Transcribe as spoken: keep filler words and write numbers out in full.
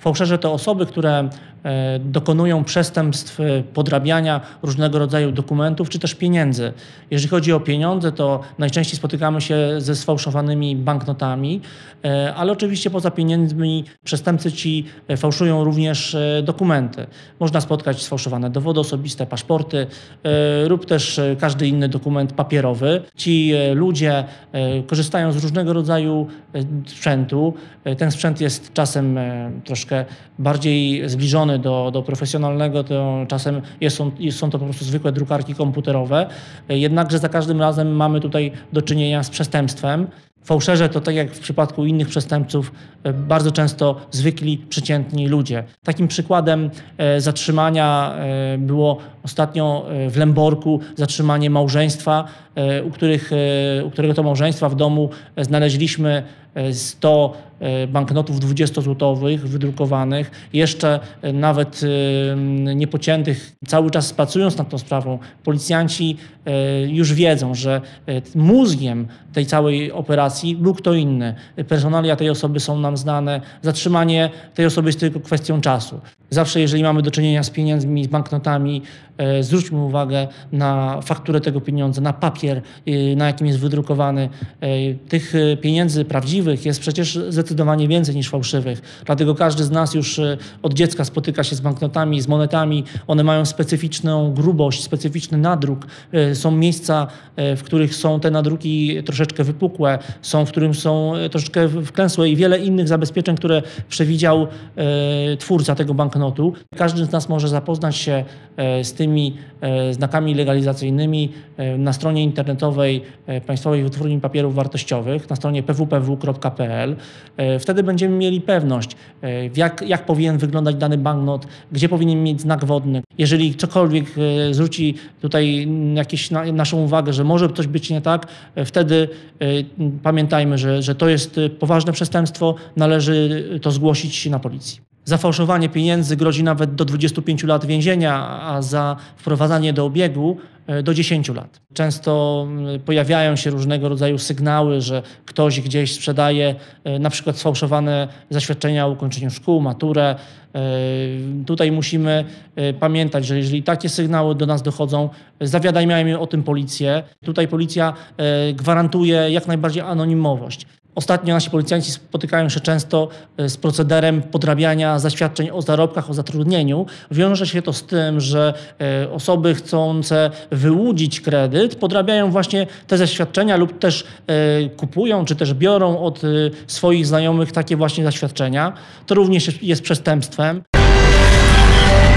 Fałszerze to osoby, które dokonują przestępstw podrabiania różnego rodzaju dokumentów czy też pieniędzy. Jeżeli chodzi o pieniądze, to najczęściej spotykamy się ze sfałszowanymi banknotami, ale oczywiście poza pieniędzmi przestępcy ci fałszują również dokumenty. Można spotkać sfałszowane dowody osobiste, paszporty lub też każdy inny dokument papierowy. Ci ludzie korzystają z różnego rodzaju sprzętu. Ten sprzęt jest czasem troszkę bardziej zbliżony do, do profesjonalnego, to czasem jest, są, są to po prostu zwykłe drukarki komputerowe. Jednakże za każdym razem mamy tutaj do czynienia z przestępstwem. Fałszerze to, tak jak w przypadku innych przestępców, bardzo często zwykli, przeciętni ludzie. Takim przykładem zatrzymania było ostatnio w Lęborku zatrzymanie małżeństwa, u, których, u którego to małżeństwa w domu znaleźliśmy sto banknotów dwudziestozłotowych wydrukowanych, jeszcze nawet niepociętych. Cały czas pracując nad tą sprawą, policjanci już wiedzą, że mózgiem tej całej operacji był kto inny. Personalia tej osoby są nam znane, zatrzymanie tej osoby jest tylko kwestią czasu. Zawsze, jeżeli mamy do czynienia z pieniędzmi, z banknotami, zwróćmy uwagę na fakturę tego pieniądza, na papier, na jakim jest wydrukowany. Tych pieniędzy prawdziwych jest przecież zdecydowanie więcej niż fałszywych. Dlatego każdy z nas już od dziecka spotyka się z banknotami, z monetami. One mają specyficzną grubość, specyficzny nadruk. Są miejsca, w których są te nadruki troszeczkę wypukłe, są, w którym są troszeczkę wklęsłe i wiele innych zabezpieczeń, które przewidział twórca tego banknotu. Każdy z nas może zapoznać się z tymi znakami legalizacyjnymi na stronie internetowej Państwowej Wytwórni Papierów Wartościowych, na stronie p w p w kropka p l. Wtedy będziemy mieli pewność, jak, jak powinien wyglądać dany banknot, gdzie powinien mieć znak wodny. Jeżeli cokolwiek zwróci tutaj jakieś na, naszą uwagę, że może coś być nie tak, wtedy pamiętajmy, że, że to jest poważne przestępstwo, należy to zgłosić na policji. Za fałszowanie pieniędzy grozi nawet do dwudziestu pięciu lat więzienia, a za wprowadzanie do obiegu do dziesięciu lat. Często pojawiają się różnego rodzaju sygnały, że ktoś gdzieś sprzedaje na przykład sfałszowane zaświadczenia o ukończeniu szkół, maturę. Tutaj musimy pamiętać, że jeżeli takie sygnały do nas dochodzą, zawiadamiajmy o tym policję. Tutaj policja gwarantuje jak najbardziej anonimowość. Ostatnio nasi policjanci spotykają się często z procederem podrabiania zaświadczeń o zarobkach, o zatrudnieniu. Wiąże się to z tym, że osoby chcące wyłudzić kredyt podrabiają właśnie te zaświadczenia lub też kupują, czy też biorą od swoich znajomych takie właśnie zaświadczenia. To również jest przestępstwem.